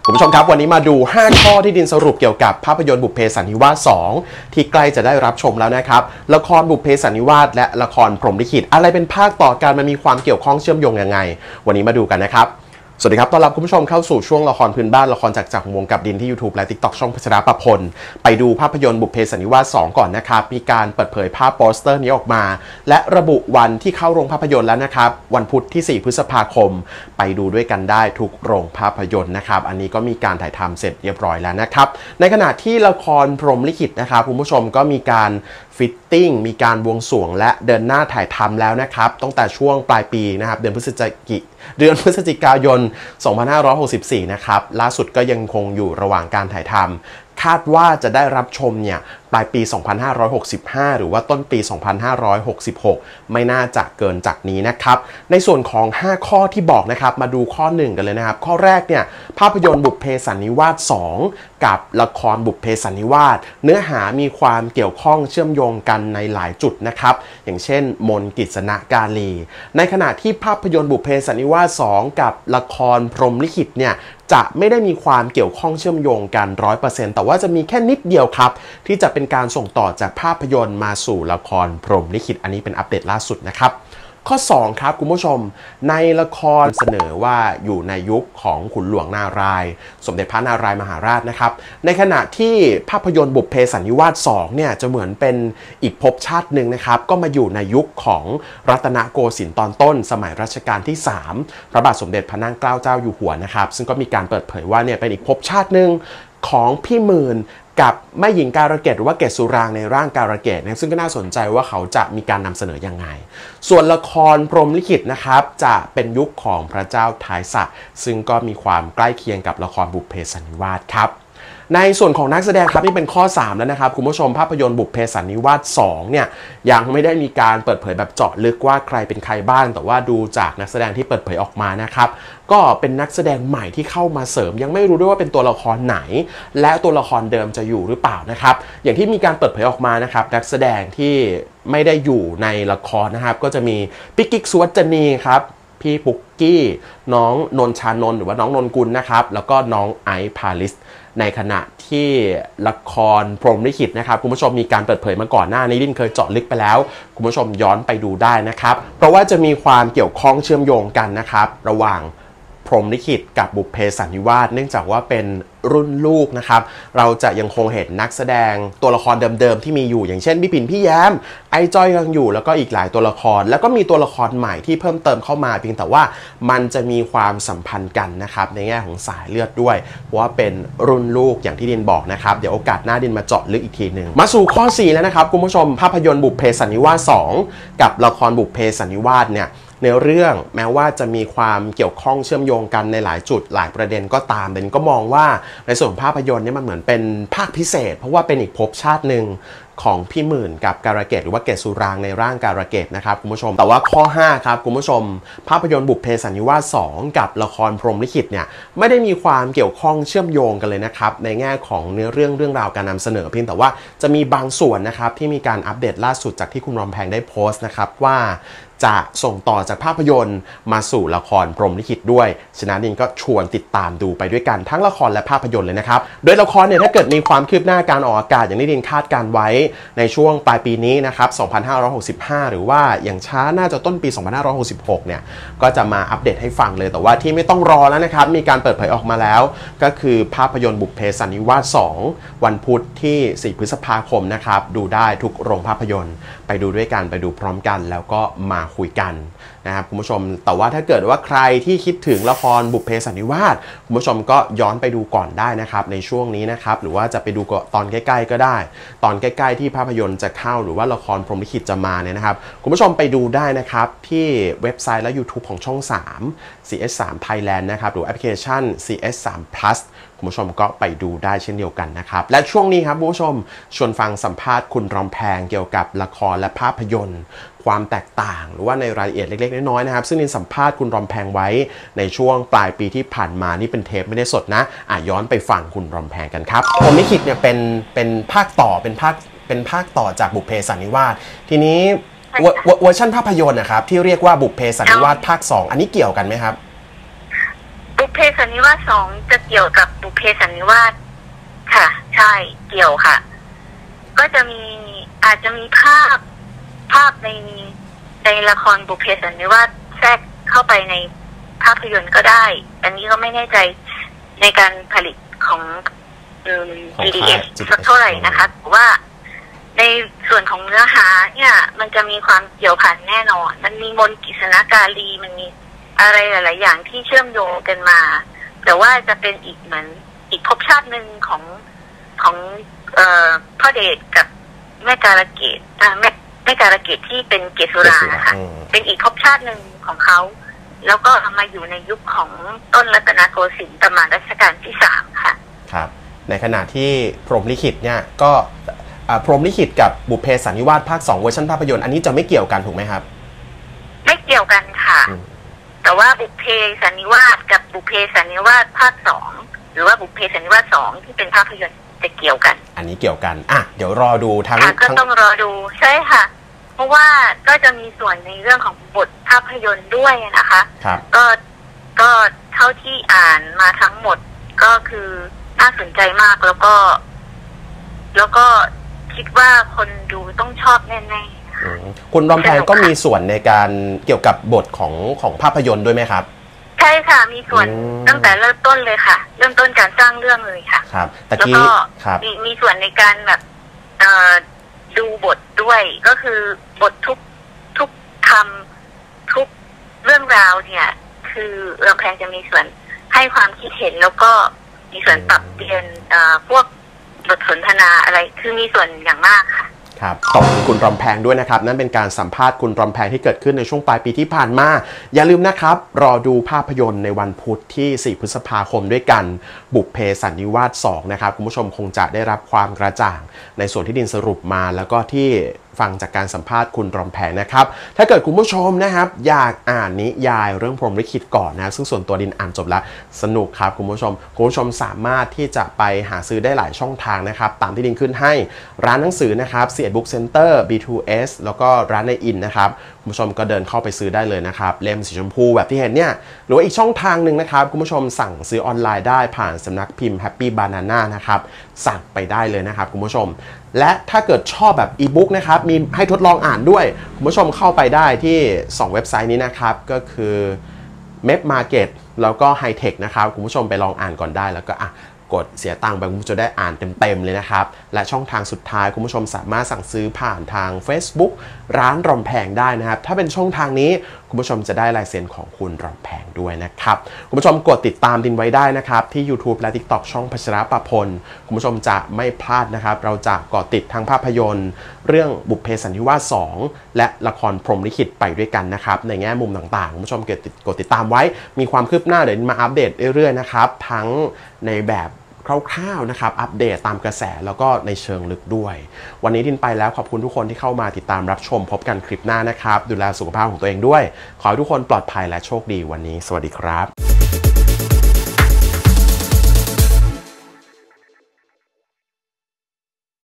คุณผู้ชมครับวันนี้มาดู5ข้อที่ดินสรุปเกี่ยวกับภาพยนตร์บุพเพสันนิวาส2ที่ใกล้จะได้รับชมแล้วนะครับละครบุพเพสันนิวาสและละครพรหมลิขิตอะไรเป็นภาคต่อกันมันมีความเกี่ยวข้องเชื่อมโยงยังไงวันนี้มาดูกันนะครับสวัสดีครับต้อนรับคุณผู้ชมเข้าสู่ช่วงละครพื้นบ้านละครจากวงกับดินที่ YouTube และ TikTok ช่องพัชรประพลไปดูภาพยนตร์บุพเพสันนิวาส2ก่อนนะครับมีการเปิดเผยภาพโปสเตอร์นี้ออกมาและระบุวันที่เข้าโรงภาพยนตร์แล้วนะครับวันพุธที่4พฤษภาคมไปดูด้วยกันได้ทุกโรงภาพยนตร์นะครับอันนี้ก็มีการถ่ายทำเสร็จเรียบร้อยแล้วนะครับในขณะที่ละครพรหมลิขิตนะครับคุณผู้ชมก็มีการฟิตติ้งมีการบวงสรวงและเดินหน้าถ่ายทำแล้วนะครับตั้งแต่ช่วงปลายปีนะครับเดือนพฤศจิกายน 2564 นะครับล่าสุดก็ยังคงอยู่ระหว่างการถ่ายทำคาดว่าจะได้รับชมเนี่ยปลายปี 2565 หรือว่าต้นปี 2566 ไม่น่าจะเกินจากนี้นะครับในส่วนของ5ข้อที่บอกนะครับมาดูข้อ1กันเลยนะครับข้อแรกเนี่ยภาพยนตร์บุพเพสันนิวาส2กับละครบุพเพสันนิวาสเนื้อหามีความเกี่ยวข้องเชื่อมโยงกันในหลายจุดนะครับอย่างเช่นมนต์กฤษณกาลีในขณะที่ภาพยนตร์บุพเพสันนิวาส2กับละครพรหมลิขิตเนี่ยจะไม่ได้มีความเกี่ยวข้องเชื่อมโยงกัน 100% แต่ว่าจะมีแค่นิดเดียวครับที่จะเป็นการส่งต่อจากภาพยนตร์มาสู่ละครพรหมลิขิตอันนี้เป็นอัปเดตล่าสุดนะครับข้อ2ครับคุณผู้ชมในละครเสนอว่าอยู่ในยุคของขุนหลวงนารายณ์สมเด็จพระนารายณ์มหาราชนะครับในขณะที่ภาพยนตร์บุพเพสันนิวาส2เนี่ยจะเหมือนเป็นอีกภพชาติหนึ่งนะครับก็มาอยู่ในยุคของรัตนโกสินทร์ตอนต้นสมัยรัชกาลที่3พระบาทสมเด็จพระนั่งเกล้าเจ้าอยู่หัวนะครับซึ่งก็มีการเปิดเผยว่าเนี่ยเป็นอีกภพชาติหนึ่งของพี่หมื่นกับแม่หญิงการะเกดหรือว่าเกศสุรางในร่างการะเกดนะซึ่งก็น่าสนใจว่าเขาจะมีการนำเสนอยังไงส่วนละครพรหมลิขิตนะครับจะเป็นยุคของพระเจ้าทายสะซึ่งก็มีความใกล้เคียงกับละครบุพเพสันนิวาสครับในส่วนของนักแสดงครับนี่เป็นข้อ3แล้วนะครับคุณผู้ชมภาพยนตร์บุพเพสันนิวาส2เนี่ยยังไม่ได้มีการเปิดเผยแบบเจาะลึกว่าใครเป็นใครบ้างแต่ว่าดูจากนักแสดงที่เปิดเผยออกมานะครับก็เป็นนักแสดงใหม่ที่เข้ามาเสริมยังไม่รู้ด้วยว่าเป็นตัวละครไหนและตัวละครเดิมจะอยู่หรือเปล่านะครับอย่างที่มีการเปิดเผยออกมานะครับนักแสดงที่ไม่ได้อยู่ในละครนะครับก็จะมีพี่กิ๊กสุวรรณณีครับพี่ปุกกี้น้องนนชานนท์หรือว่าน้องนนกุลนะครับแล้วก็น้องไอซ์พาลิสในขณะที่ละครพรหมลิขิตนะครับคุณผู้ชมมีการเปิดเผยมาก่อนหน้านี้ดินเคยเจาะลึกไปแล้วคุณผู้ชมย้อนไปดูได้นะครับเพราะว่าจะมีความเกี่ยวข้องเชื่อมโยงกันนะครับระหว่างพรหมลิขิตกับบุพเพสันนิวาสเนื่องจากว่าเป็นรุ่นลูกนะครับเราจะยังคงเห็นนักแสดงตัวละครเดิมๆที่มีอยู่อย่างเช่นพี่ปิ่นพี่แย้มไอจอยยังอยู่แล้วก็อีกหลายตัวละครแล้วก็มีตัวละครใหม่ที่เพิ่มเติมเข้ามาเพียงแต่ว่ามันจะมีความสัมพันธ์กันนะครับในแง่ของสายเลือดด้วยเพราะว่าเป็นรุ่นลูกอย่างที่ดินบอกนะครับเดี๋ยวโอกาสหน้าดินมาเจาะลึกอีกทีหนึ่งมาสู่ข้อ4แล้วนะครับคุณผู้ชมภาพยนตร์บุพเพสันนิวาส2กับละครบุพเพสันนิวาสเนี่ยในเรื่องแม้ว่าจะมีความเกี่ยวข้องเชื่อมโยงกันในหลายจุดหลายประเด็นก็ตามแต่ก็มองว่าในส่วนภาพยนตร์เนี่ยมันเหมือนเป็นภาคพิเศษเพราะว่าเป็นอีกภพชาติหนึ่งของพี่หมื่นกับการะเกดหรือว่าเกศสุรางในร่างการะเกดนะครับคุณผู้ชมแต่ว่าข้อ5ครับคุณผู้ชมภาพยนตร์บุพเพสันนิวาส2กับละครพรหมลิขิตเนี่ยไม่ได้มีความเกี่ยวข้องเชื่อมโยงกันเลยนะครับในแง่ของเนื้อเรื่องราวการนำเสนอเพียงแต่ว่าจะมีบางส่วนนะครับที่มีการอัปเดตล่าสุดจากที่คุณรอมแพงได้โพสต์นะครับว่าจะส่งต่อจากภาพยนตร์มาสู่ละครพรหมลิขิตด้วยฉะนั้นดินก็ชวนติดตามดูไปด้วยกันทั้งละครและภาพยนตร์เลยนะครับโดยละครเนี่ยถ้าเกิดมีความคืบหน้าการออกอากาศอย่างที่ดินคาดการไว้ในช่วงปลายปีนี้นะครับ2565หรือว่าอย่างช้าน่าจะต้นปี2566เนี่ยก็จะมาอัปเดตให้ฟังเลยแต่ว่าที่ไม่ต้องรอแล้วนะครับมีการเปิดเผยออกมาแล้วก็คือภาพยนตร์บุพเพสันนิวาส2วันพุธที่4พฤษภาคมนะครับดูได้ทุกโรงภาพยนตร์ไปดูด้วยกันไปดูพร้อมกันแล้วก็มาคุยกันนะครับคุณผู้ชมแต่ว่าถ้าเกิดว่าใครที่คิดถึงละครบุพเพสันนิวาสคุณผู้ชมก็ย้อนไปดูก่อนได้นะครับในช่วงนี้นะครับหรือว่าจะไปดูตอนใกล้ๆก็ได้ตอนใกล้ๆที่ภาพยนตร์จะเข้าหรือว่าละครพรหมลิขิตจะมาเนี่ยนะครับคุณผู้ชมไปดูได้นะครับที่เว็บไซต์และ YouTube ของช่อง3 CS3 Thailand นะครับหรือแอปพลิเคชัน CS3 Plus คุณผู้ชมก็ไปดูได้เช่นเดียวกันนะครับและช่วงนี้ครับคุณผู้ชมชวนฟังสัมภาษณ์คุณรอมแพงเกี่ยวกับละครและภาพยนตร์ความแตกต่างหรือว่าในรายละเอียดเล็กๆน้อยๆนะครับซึ่งนินสัมภาษณ์คุณรอมแพงไว้ในช่วงปลายปีที่ผ่านมานี่เป็นเทปไม่ได้สดนะย้อนไปฟังคุณรอมแพงกันครับพรหมลิขิตเนี่ยเป็นภาคต่อเป็นภาคต่อจากบุพเพสันนิวาสทีนี้เวอร์ชันภาพยนตร์นะครับที่เรียกว่าบุพเพสันนิวาสภาค2อันนี้เกี่ยวกันไหมครับบุพเพเพสันนิวาส2จะเกี่ยวกับบุพเพสันนิวาสค่ะใช่เกี่ยวค่ะ ก็จะมีอาจจะมีภาพในละครบุพเพสันนิวาสแทรกเข้าไปในภาพยนตร์ก็ได้อันนี้ก็ไม่แน่ใจในการผลิตของGDS สักเท่าไหร่นะคะแต่ว่าในส่วนของเนื้อหาเนี่ยมันจะมีความเกี่ยวพันแน่นอนมันมีมนต์กฤษณกาลีมันมีอะไรหลายๆอย่างที่เชื่อมโยงกันมาแต่ว่าจะเป็นอีกเหมือนอีกภพชาติหนึ่งของพ่อเดชกับแม่การะเกดแม่การะเกดที่เป็นเกสุรานะคะเป็นอีกภพชาติหนึ่งของเขาแล้วก็มาอยู่ในยุคของต้นรัตนโกสินทร์ประมาณรัชกาลที่3ค่ะครับในขณะที่พรหมลิขิตเนี่ยก็พรหมลิขิตกับบุพเพสันนิวาสภาค2เวอร์ชันภาพยนตร์อันนี้จะไม่เกี่ยวกันถูกไหมครับไม่เกี่ยวกันค่ะแต่ว่าบุพเพสันนิวาสกับบุพเพสันนิวาสภาค2หรือว่าบุพเพสันนิวาส2ที่เป็นภาพยนตร์จะเกี่ยวกันอันนี้เกี่ยวกันเดี๋ยวรอดูทั้งก็ต้องรอดูใช่ค่ะเพราะว่าก็จะมีส่วนในเรื่องของบทภาพยนตร์ด้วยนะคะก็เท่าที่อ่านมาทั้งหมดก็คือน่าสนใจมากแล้วก็คิดว่าคนดูต้องชอบแน่ๆคุณรอมแพงก็มีส่วนในการเกี่ยวกับบทของภาพยนตร์ด้วยไหมครับใช่ค่ะมีส่วนตั้งแต่เริ่มต้นเลยค่ะเริ่มต้นการสร้างเรื่องเลยค่ะครับแล้วก็มีส่วนในการแบบดูบทด้วยก็คือบททุกคำทุกเรื่องราวเนี่ยคือรอมแพงจะมีส่วนให้ความคิดเห็นแล้วก็มีส่วนปรับเปลี่ยนพวกบทสนทนาอะไรคือมีส่วนอย่างมากค่ะครับขอบคุณรอมแพงด้วยนะครับนั่นเป็นการสัมภาษณ์คุณรอมแพงที่เกิดขึ้นในช่วงปลายปีที่ผ่านมาอย่าลืมนะครับรอดูภาพยนตร์ในวันพุธที่4พฤษภาคมด้วยกันบุพเพสันนิวาส2นะครับคุณผู้ชมคงจะได้รับความกระจ่างในส่วนที่ดินสรุปมาแล้วก็ที่ฟังจากการสัมภาษณ์คุณรอมแพงนะครับถ้าเกิดคุณผู้ชมนะครับอยากอ่านนิยายเรื่องพรหมลิขิตก่อนนะซึ่งส่วนตัวดินอ่านจบแล้วสนุกครับคุณผู้ชมสามารถที่จะไปหาซื้อได้หลายช่องทางนะครับตามที่ดินขึ้นให้ร้านหนังสือนะครับC.Ed Book Center B2S แล้วก็ร้านในอินนะครับคุณผู้ชมก็เดินเข้าไปซื้อได้เลยนะครับเล่มสีชมพูแบบที่เห็นเนี่ยหรือว่าอีกช่องทางหนึ่งนะครับคุณผู้ชมสั่งซื้อออนไลน์ได้ผ่านสำนักพิมพ์ Happy Banana นะครับสั่งไปได้เลยนะครับคุณผู้ชมและถ้าเกิดชอบแบบอีบุ๊กนะครับมีให้ทดลองอ่านด้วยคุณผู้ชมเข้าไปได้ที่2เว็บไซต์นี้นะครับก็คือ Mep Market แล้วก็ High Tech นะครับคุณผู้ชมไปลองอ่านก่อนได้แล้วก็กดเสียตังค์ไปคุณผู้ชมจะได้อ่านเต็มๆเลยนะครับและช่องทางสุดท้ายคุณผู้ชมสามารถสั่งซื้อผ่านทาง Facebook ร้านรอมแพงได้นะครับถ้าเป็นช่องทางนี้คุณผู้ชมจะได้ลายเซ็นของคุณรอมแพงด้วยนะครับคุณผู้ชมกดติดตามดินไว้ได้นะครับที่ YouTube และ TikTok ช่องพัชรประพลคุณผู้ชมจะไม่พลาดนะครับเราจะเกาะติดทั้งภาพยนตร์เรื่องบุพเพสันนิวาส2และละครพรหมลิขิตไปด้วยกันนะครับในแง่มุมต่างๆคุณผู้ชมกดติดตามไว้มีความคืบหน้าเดี๋ยวมาอัปเดตเรื่อยๆนะครับทั้งในแบบคร่าวๆนะครับอัปเดตตามกระแสแล้วก็ในเชิงลึกด้วยวันนี้ดินไปแล้วขอบคุณทุกคนที่เข้ามาติดตามรับชมพบกันคลิปหน้านะครับดูแลสุขภาพของตัวเองด้วยขอให้ทุกคนปลอดภัยและโชคดีวันนี้สวัสดีครับ